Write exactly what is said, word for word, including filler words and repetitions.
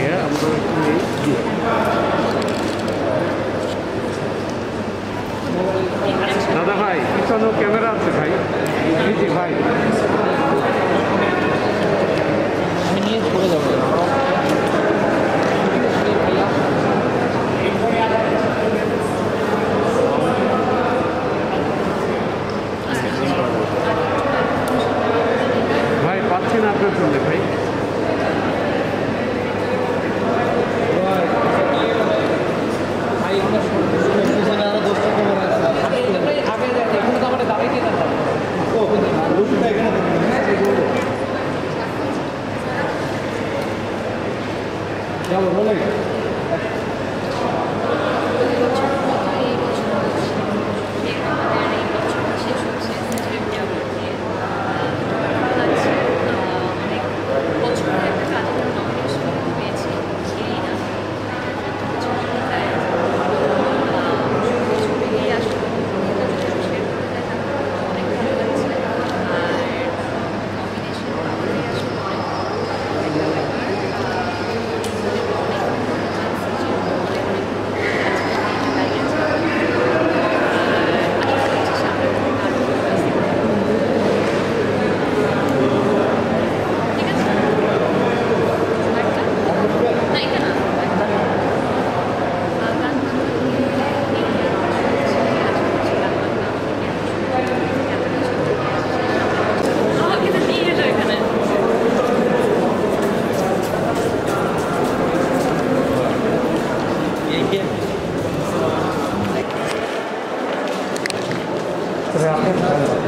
ভাইয়া আমরা একটু নেই। দাদা ভাই পিছনে ক্যামেরা আছে ভাই। জি জি ভাই আমি নিয়ে পড়ে যাবো। ভাই পাচ্ছি না আপনার জন্য ভাই। যাবো বলে আপনার